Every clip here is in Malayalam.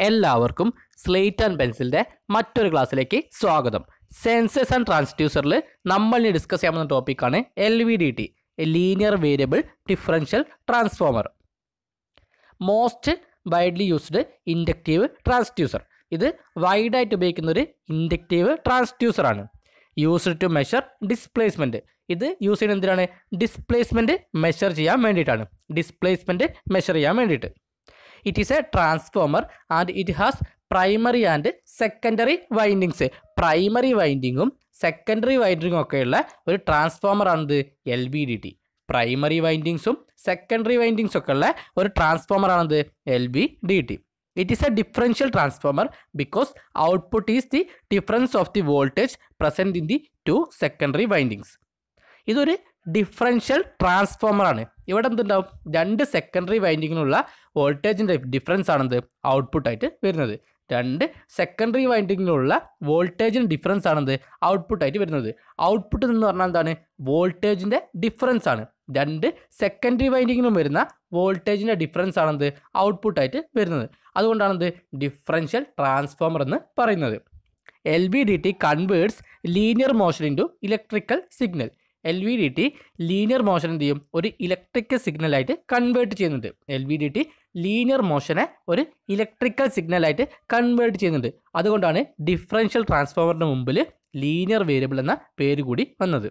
എല്ലാവർക്കും സ്ലേറ്റ് ആൻഡ് പെൻസിലിൻ്റെ മറ്റൊരു ക്ലാസ്സിലേക്ക് സ്വാഗതം. സെൻസേഴ്സ് ആൻഡ് ട്രാൻസ്ഡ്യൂസറിൽ നമ്മൾ ഡിസ്കസ് ചെയ്യാൻ പോകുന്ന ടോപ്പിക്കാണ് LVDT, linear variable differential transformer. Most widely used inductive transducer. ഇത് വൈഡായിട്ട് ഉപയോഗിക്കുന്ന ഒരു ഇൻഡക്റ്റീവ് ട്രാൻസ്ഡ്യൂസറാണ്. Used to measure displacement. ഇത് യൂസ് ചെയ്യുന്നത് എന്തിനാണ്? ഡിസ്പ്ലേസ്മെൻറ്റ് മെഷർ ചെയ്യാൻ വേണ്ടിയിട്ടാണ്. ഡിസ്പ്ലേസ്മെൻറ്റ് മെഷർ ചെയ്യാൻ വേണ്ടിയിട്ട്. It is a transformer and it has primary and secondary windings. Primary വൈൻഡിങ്ങും സെക്കൻഡറി വൈൻഡിങ്ങും ഒക്കെയുള്ള ഒരു ട്രാൻസ്ഫോമർ ആണിത് LVDT. പ്രൈമറി വൈൻഡിങ്സും സെക്കൻഡറി വൈൻഡിങ്സും ഒക്കെ ഉള്ള ഒരു ട്രാൻസ്ഫോമർ ആണിത് LVDT. It is a differential transformer because output is the difference of the voltage present in the two secondary windings. ഇതൊരു ഡിഫറൻഷ്യൽ ട്രാൻസ്ഫോമർ ആണ്. ഇവിടെ എന്തുണ്ടാവും? രണ്ട് സെക്കൻഡറി വൈൻഡിങ്ങിനുള്ള വോൾട്ടേജിൻ്റെ ഡിഫറൻസ് ആണെന്ത് ഔട്ട്പുട്ടായിട്ട് വരുന്നത്. രണ്ട് സെക്കൻഡറി വൈൻഡിങ്ങിലുള്ള വോൾട്ടേജിന് ഡിഫറൻസ് ആണെന്ത് ഔട്ട്പുട്ടായിട്ട് വരുന്നത്. ഔട്ട്പുട്ട് എന്ന് പറഞ്ഞാൽ എന്താണ്? വോൾട്ടേജിൻ്റെ ഡിഫറൻസ് ആണ്. രണ്ട് സെക്കൻഡറി വൈൻഡിങ്ങിനും വരുന്ന വോൾട്ടേജിൻ്റെ ഡിഫറൻസ് ആണെന്ത് ഔട്ട്പുട്ടായിട്ട് വരുന്നത്. അതുകൊണ്ടാണെന്ത് ഡിഫറൻഷ്യൽ ട്രാൻസ്ഫോമർ എന്ന് പറയുന്നത്. LVDT converts linear motion into electrical signal. LVDT linear motion എന്ത് ചെയ്യും? ഒരു ഇലക്ട്രിക്കൽ സിഗ്നലായിട്ട് കൺവേർട്ട് ചെയ്യുന്നുണ്ട്. LVDT ലീനിയർ മോഷനെ ഒരു ഇലക്ട്രിക്കൽ സിഗ്നലായിട്ട് കൺവേർട്ട് ചെയ്യുന്നുണ്ട്. അതുകൊണ്ടാണ് ഡിഫറൻഷ്യൽ ട്രാൻസ്ഫോമറിന് മുമ്പിൽ ലീനിയർ വേരിയബിൾ എന്ന പേര് കൂടി വന്നത്.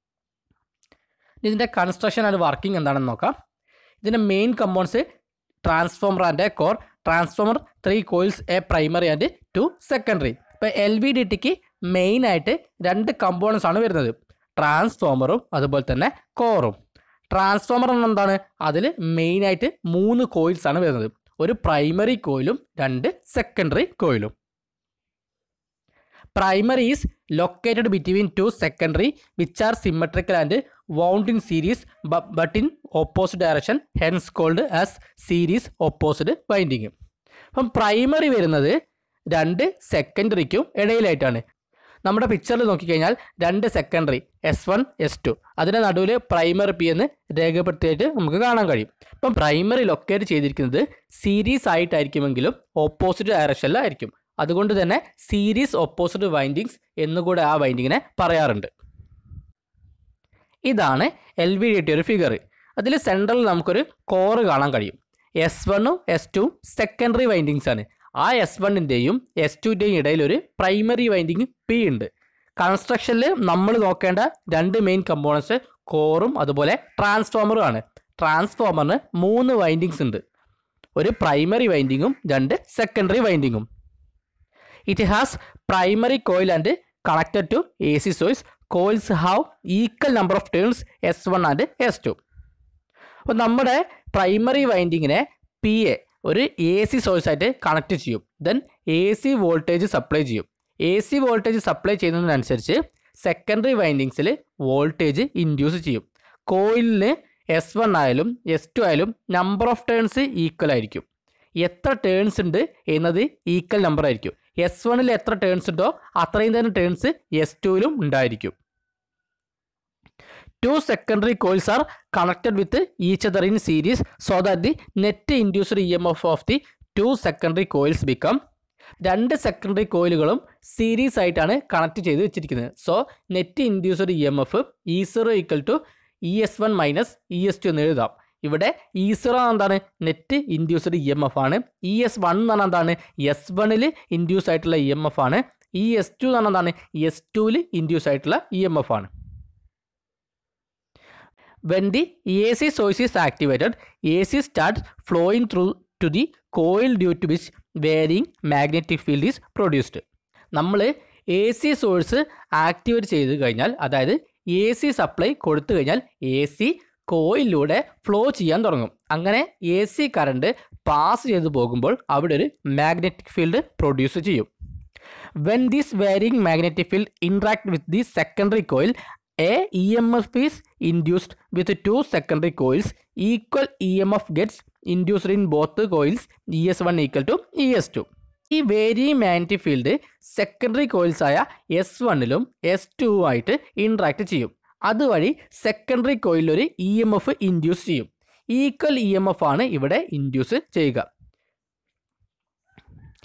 ഇതിൻ്റെ കൺസ്ട്രക്ഷൻ ആൻഡ് വർക്കിംഗ് എന്താണെന്ന് നോക്കാം. ഇതിൻ്റെ main components transformer and core. Transformer 3 coils, a primary and 2 secondary. ഇപ്പോൾ LVDTക്ക് മെയിനായിട്ട് 2 കമ്പോണൻസ് ആണ് വരുന്നത്. ട്രാൻസ്ഫോമറും അതുപോലെ തന്നെ കോറും. ട്രാൻസ്ഫോമർ എന്താണ്? അതിൽ മെയിനായിട്ട് 3 കോയിൽസ് ആണ് വരുന്നത്. ഒരു പ്രൈമറി കോയിലും 2 സെക്കൻഡറി കോയിലും. Primary is located between 2 secondary which are symmetrical and wound in series but in opposite direction, hence called as series opposite winding. അപ്പം പ്രൈമറി വരുന്നത് 2 സെക്കൻഡറിക്കും ഇടയിലായിട്ടാണ്. നമ്മുടെ പിക്ചറിൽ നോക്കിക്കഴിഞ്ഞാൽ 2 സെക്കൻഡറി S1 S2, അതിൻ്റെ നടുവിൽ പ്രൈമറി P എന്ന് രേഖപ്പെടുത്തിയായിട്ട് നമുക്ക് കാണാൻ കഴിയും. ഇപ്പം പ്രൈമറി ലൊക്കേറ്റ് ചെയ്തിരിക്കുന്നത് സീരീസ് ആയിട്ടായിരിക്കുമെങ്കിലും ഓപ്പോസിറ്റ് ഡയറക്ഷനിലായിരിക്കും. അതുകൊണ്ട് തന്നെ സീരീസ് ഓപ്പോസിറ്റ് വൈൻഡിങ്സ് എന്നുകൂടെ ആ വൈൻഡിങ്ങിനെ പറയാറുണ്ട്. ഇതാണ് LVDT ഒരു ഫിഗർ. അതിൽ സെൻട്രലിൽ നമുക്കൊരു കോറ് കാണാൻ കഴിയും. S1ഉം S2ഉം സെക്കൻഡറി വൈൻഡിങ്സ് ആണ്. ആ S1ൻ്റെയും S2ൻ്റെയും ഇടയിൽ ഒരു പ്രൈമറി വൈൻഡിങ് P ഉണ്ട്. കൺസ്ട്രക്ഷനിൽ നമ്മൾ നോക്കേണ്ട 2 മെയിൻ കമ്പോണൻസ് കോറും അതുപോലെ ട്രാൻസ്ഫോമറും ആണ്. ട്രാൻസ്ഫോമറിന് 3 വൈൻഡിങ്സ് ഉണ്ട്. ഒരു പ്രൈമറി വൈൻഡിങ്ങും 2 സെക്കൻഡറി വൈൻഡിങ്ങും. It has primary coil and connected to AC source. Coils have equal number of turns S1 and S2. അപ്പോൾ നമ്മുടെ പ്രൈമറി വൈൻഡിങ്ങിനെ PA ഒരു AC സോഴ്സ് ആയിട്ട് കണക്ട് ചെയ്യും. ദെൻ AC വോൾട്ടേജ് സപ്ലൈ ചെയ്യും. AC വോൾട്ടേജ് സപ്ലൈ ചെയ്യുന്നതിനനുസരിച്ച് സെക്കൻഡറി വൈൻഡിങ്സിൽ വോൾട്ടേജ് ഇൻഡ്യൂസ് ചെയ്യും. കോയിലിന് S1 ആയാലും S2 ആയാലും നമ്പർ ഓഫ് ടേൺസ് ഈക്വൽ ആയിരിക്കും. എത്ര ടേൺസ് ഉണ്ട് എന്നത് ഈക്വൽ നമ്പർ ആയിരിക്കും. S1ൽ എത്ര ടേൺസ് ഉണ്ടോ അത്രയും തന്നെ ടേൺസ് S2ലും ഉണ്ടായിരിക്കും. 2 secondary coils are connected with each other in series so that the net induced EMF of the 2 secondary coils become. 2 secondary കോയിലുകളും സീരീസ് ആയിട്ടാണ് കണക്ട് ചെയ്ത് വെച്ചിരിക്കുന്നത്. So net induced EMF E0 equal to ES1 minus ES2 എന്ന് എഴുതാം. ഇവിടെ E0 എന്താണ്? നെറ്റ് ഇൻഡ്യൂസ്ഡ് EMF ആണ്. ES1 എന്ന് പറഞ്ഞാൽ എന്താണ്? S1ൽ ഇൻഡ്യൂസ് ആയിട്ടുള്ള EMF ആണ്. ES2 എന്ന് പറഞ്ഞാൽ എന്താണ്? S2ൽ ഇൻഡ്യൂസ് ആയിട്ടുള്ള EMF ആണ്. When the AC source is activated, AC starts flowing through to the coil due to which varying magnetic field is produced. നമ്മൾ AC സോഴ്സ് ആക്ടിവേറ്റ് ചെയ്ത് കഴിഞ്ഞാൽ, അതായത് AC സപ്ലൈ കൊടുത്തു കഴിഞ്ഞാൽ AC കോയിലൂടെ ഫ്ലോ ചെയ്യാൻ തുടങ്ങും. അങ്ങനെ AC കറണ്ട് പാസ് ചെയ്ത് പോകുമ്പോൾ അവിടെ ഒരു മാഗ്നറ്റിക് ഫീൽഡ് പ്രൊഡ്യൂസ് ചെയ്യും. When this varying magnetic field interact with the secondary coil, a EMF is induced with 2 secondary coils. Equal EMF gets induced in both the coils. ES1 equal to ES2. ഈ varying magnetic field secondary coils ആയ S1ലും S2 ആയിട്ട് ഇൻട്രാക്ട് ചെയ്യും. അതുവഴി സെക്കൻഡറി കോയിലിൽ ഒരു EMF ഇൻഡ്യൂസ് ചെയ്യും. ഈക്വൽ EMF ആണ് ഇവിടെ ഇൻഡ്യൂസ് ചെയ്യുക.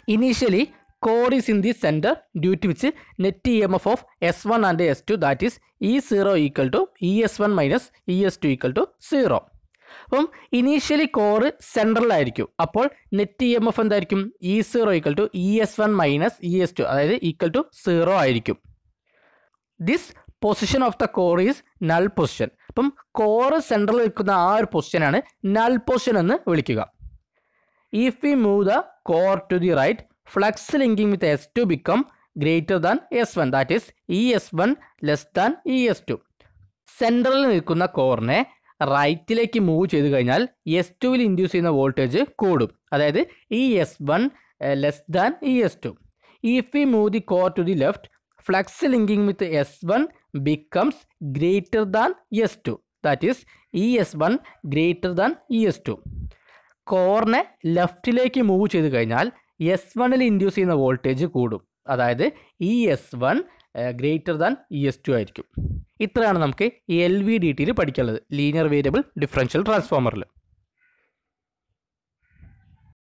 Initially, core is in the center due to which net EMF of S1 and S2, that is E0 equal to ES1 minus ES2 equal to 0. അപ്പം ഇനീഷ്യലി കോറ് സെൻട്രലായിരിക്കും. അപ്പോൾ നെറ്റ് ഇ എം എഫ് എന്തായിരിക്കും? E0 equal to ES1 minus ES2, അതായത് ഈക്വൽ ടു 0 ആയിരിക്കും. This position of the core is null position. അപ്പം കോറ് സെൻട്രൽ നിൽക്കുന്ന ആ ഒരു പൊസിഷനാണ് നൾ പൊസിഷൻ എന്ന് വിളിക്കുക. If we move the core to the right, flux linking with S2 become greater than S1, that is ES1 less than ES2. സെൻട്രലിൽ നിൽക്കുന്ന കോറിനെ റൈറ്റിലേക്ക് മൂവ് ചെയ്ത് കഴിഞ്ഞാൽ S2വിൽ ഇൻഡ്യൂസ് ചെയ്യുന്ന വോൾട്ടേജ് കൂടും, അതായത് ES1 less than ES2. If we move the core to the left, flux linking with S1 becomes greater than S2, that is ES1 greater than ES2. കോറിനെ ലെഫ്റ്റിലേക്ക് മൂവ് ചെയ്ത് കഴിഞ്ഞാൽ S1ൽ ഇൻഡ്യൂസ് ചെയ്യുന്ന വോൾട്ടേജ് കൂടും, അതായത് ES1 ഗ്രേറ്റർ ദാൻ ES2 ആയിരിക്കും. ഇത്രയാണ് നമുക്ക് LVDTയിൽ പഠിക്കാനുള്ളത്, ലീനിയർ വേരിയബിൾ ഡിഫറൻഷ്യൽ ട്രാൻസ്ഫോമറിൽ.